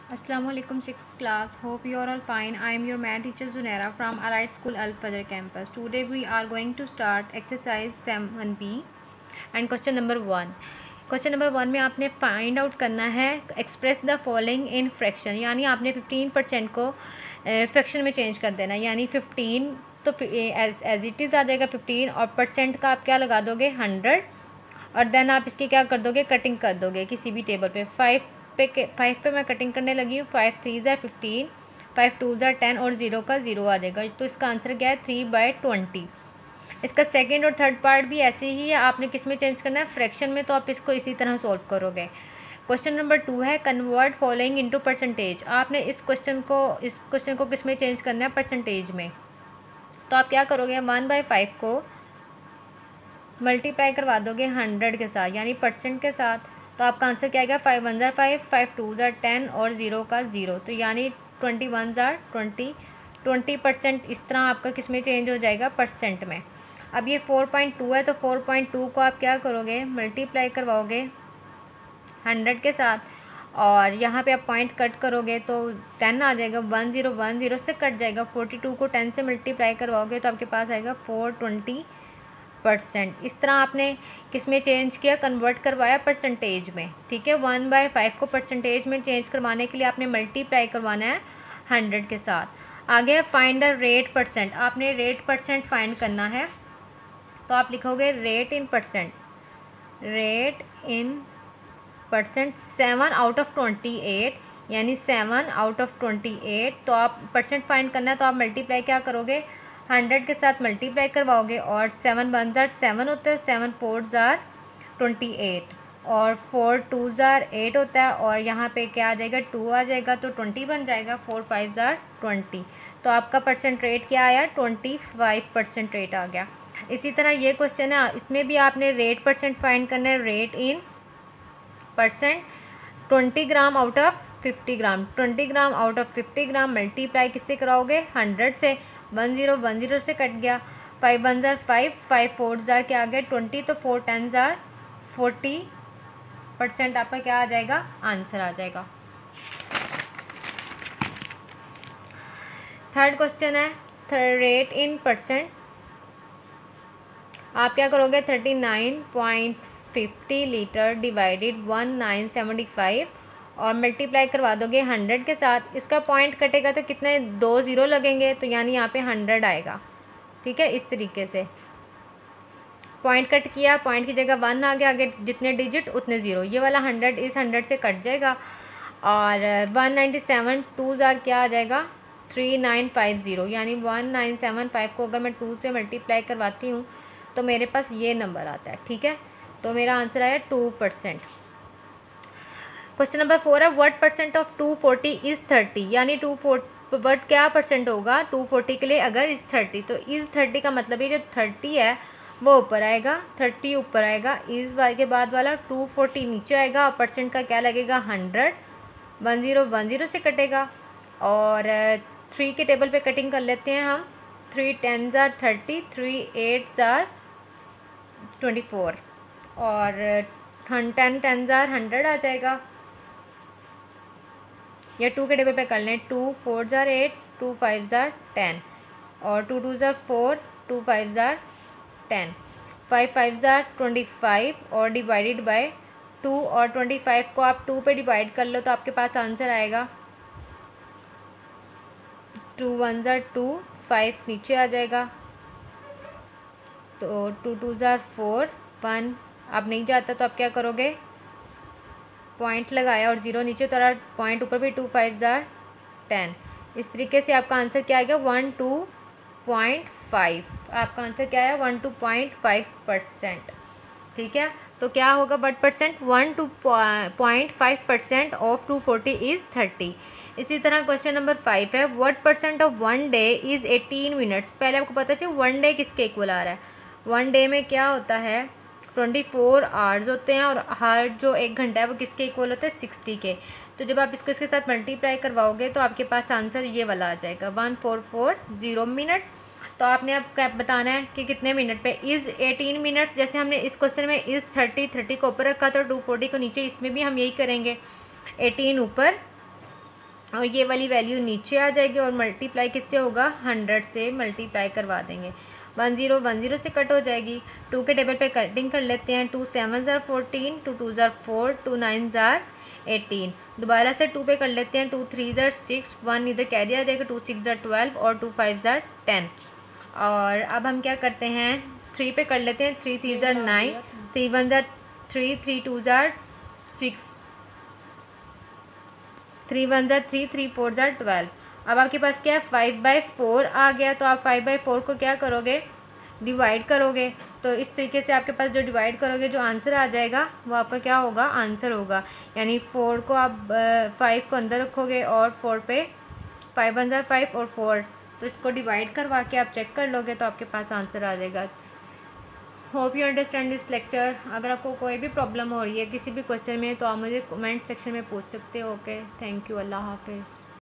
Assalamualaikum 6th class. Hope you are all fine. I am your math teacher Zunaira from Allied School Al Fajr campus. Today we are going to start exercise 7B and question number 1. Question number 1 में आपने find out करना है express the following in fraction, यानी आपने 15% को fraction में change कर देना, यानी 15 तो एज इट इज़ आ जाएगा 15 और परसेंट का आप क्या लगा दोगे 100 और देन आप इसकी क्या कर दोगे कटिंग कर दोगे किसी भी टेबल पे। 5 पे मैं कटिंग करने लगी हूँ। 5 3 ज़ा 15, 5 2 ज़ा 10 और 0 का 0 आ जाएगा। तो इसका आंसर क्या है 3/20। इसका सेकंड और थर्ड पार्ट भी ऐसे ही है, आपने किस में चेंज करना है फ्रैक्शन में, तो आप इसको इसी तरह सॉल्व करोगे। क्वेश्चन नंबर 2 है कन्वर्ट फॉलोइंग इनटू परसेंटेज। आपने इस क्वेश्चन को किस में चेंज करना है परसेंटेज में। तो आप क्या करोगे 1/5 को मल्टीप्लाई करवा दोगे 100 के साथ, यानी परसेंट के साथ। तो आपका आंसर क्या आएगा 5 1 ज़ा 5, 5 2 ज़ा 10 और 0 का 0, तो यानी 21 ज़ा 20। 20% इस तरह आपका किस में चेंज हो जाएगा परसेंट में। अब ये 4.2 है, तो 4.2 को आप क्या करोगे मल्टीप्लाई करवाओगे 100 के साथ और यहाँ पे आप पॉइंट कट करोगे तो 10 आ जाएगा। 1010 से कट जाएगा। 42 को 10 से मल्टीप्लाई करवाओगे तो आपके पास आएगा 420%। इस तरह आपने किस में चेंज किया कन्वर्ट करवाया परसेंटेज में। ठीक है, 1/5 को परसेंटेज में चेंज करवाने के लिए आपने मल्टीप्लाई करवाना है 100 के साथ। आगे है फाइंड द रेट परसेंट। आपने रेट परसेंट फाइंड करना है, तो आप लिखोगे rate in percent. 7 out of 28, यानी 7 आउट ऑफ 28। तो आप परसेंट फाइंड करना है, तो आप मल्टीप्लाई क्या करोगे 100 के साथ मल्टीप्लाई करवाओगे और 7 1 ज़ा 7 होता है, 7 4 ज़ा 28 और 4 2 ज़ा 8 होता है और यहाँ पे क्या आ जाएगा 2 आ जाएगा, तो 20 बन जाएगा। 4 5 ज़ा 20, तो आपका परसेंट रेट क्या आया 25% रेट आ गया। इसी तरह ये क्वेश्चन है, इसमें भी आपने रेट परसेंट फाइंड करना है। Rate in percent 20 gram out of 50 gram. 20 gram out of 50 gram multiply किससे कराओगे 100 से। 10 से कट गया। 5 1 ज़ा 5, 5 4 ज़ा क्या आ गया 20, तो 4 10 ज़ा 40% आपका क्या आ जाएगा आंसर आ जाएगा। थर्ड क्वेश्चन है रेट इन परसेंट। आप क्या करोगे 39.50 लीटर डिवाइडेड 1975 और मल्टीप्लाई करवा दोगे 100 के साथ। इसका पॉइंट कटेगा तो कितने 2 0 लगेंगे, तो यानी यहाँ पे 100 आएगा। ठीक है, इस तरीके से पॉइंट कट किया, पॉइंट की जगह 1 आ गया, आगे जितने डिजिट उतने 0। ये वाला 100 इस 100 से कट जाएगा और 197 2 ज़ार क्या आ जाएगा 3950, यानी 1975 को अगर मैं 2 से मल्टीप्लाई करवाती हूँ तो मेरे पास ये नंबर आता है। ठीक है, तो मेरा आंसर आया 2%। क्वेश्चन नंबर 4 है व्हाट परसेंट ऑफ 240 इज़ 30, यानी 240 व्हाट क्या परसेंट होगा 240 के लिए अगर इज़ 30। तो इज़ 30 का मतलब ये जो 30 है वो ऊपर आएगा, 30 ऊपर आएगा, इज़ के बाद वाला 240 नीचे आएगा और परसेंट का क्या लगेगा 100। 10 से कटेगा और 3 के टेबल पे कटिंग कर लेते हैं हम। 3 10 ज़ा 30, 3 8 ज़ा 24 और 10 10 ज़ा 100 आ जाएगा। या 2 के टेबल पे कर लें। 2 4 ज़ा 8, 2 5 ज़ा 10 और 2 2 ज़ा 4, 2 5 ज़ा 10, 5 5 ज़ा 25 और डिवाइडेड बाय 2 और 25 को आप 2 पे डिवाइड कर लो तो आपके पास आंसर आएगा 2 1 ज़ा 2, 5 नीचे आ जाएगा, तो 2 2 ज़ा 4, 1 अब नहीं जाता तो आप क्या करोगे पॉइंट लगाया और 0 नीचे उतारा, पॉइंट ऊपर भी 2 5 ज़ा 10। इस तरीके से आपका आंसर क्या आएगा 12.5। आपका आंसर क्या है 12.5%। ठीक है, तो क्या होगा व्हाट परसेंट 12.5% ऑफ 240 इज़ 30। इसी तरह क्वेश्चन नंबर 5 है what percent of 1 day is 18 minutes. पहले आपको पता चले 1 डे किसके इक्वल आ रहा है। 1 डे में क्या होता है 24 आवर्स होते हैं और हर जो 1 घंटा है वो किसके इक्वल होता है 60 के। तो जब आप इसको इसके साथ मल्टीप्लाई करवाओगे तो आपके पास आंसर ये वाला आ जाएगा 1440 मिनट। तो आपने अब क्या बताना है कि कितने मिनट पे। इज़ 18 मिनट्स, जैसे हमने इस क्वेश्चन में इज़ 30 को ऊपर रखा तो 240 को नीचे, इसमें भी हम यही करेंगे 18 ऊपर और ये वाली वैल्यू नीचे आ जाएगी और मल्टीप्लाई किससे होगा, 100 से मल्टीप्लाई करवा देंगे। 10 से कट हो जाएगी। 2 के टेबल पे कटिंग कर लेते हैं। 2 7 ज़ार 14, 2 2 ज़ार 4, 2 9 ज़ार 18। दोबारा से 2 पे कर लेते हैं। 2 3 ज़ार 6, 1 इधर कैरी आ जाएगा। 2 6 ज़ार 12 और 2 5 ज़ार 10। और अब हम क्या करते हैं, 3 पे कर लेते हैं। 3 3 ज़ार 9, 3 1 ज़ार 3, 3 2 ज़ार 6, 3 1 ज़ार 3, 3 4 ज़ार 12। अब आपके पास क्या है, 5/4 आ गया। तो आप 5/4 को क्या करोगे, डिवाइड करोगे। तो इस तरीके से आपके पास जो डिवाइड करोगे जो आंसर आ जाएगा वो आपका क्या होगा, आंसर होगा। यानी 4 को आप 5 को अंदर रखोगे और 4 पे 5 1 ज़ार 5 और 4, तो इसको डिवाइड करवा के आप चेक कर लोगे तो आपके पास आंसर आ जाएगा। Hope you understand this lecture. अगर आपको कोई भी प्रॉब्लम हो रही है किसी भी क्वेश्चन में तो आप मुझे कमेंट सेक्शन में पूछ सकते हो। ओके, थैंक यू, अल्लाह हाफिज़।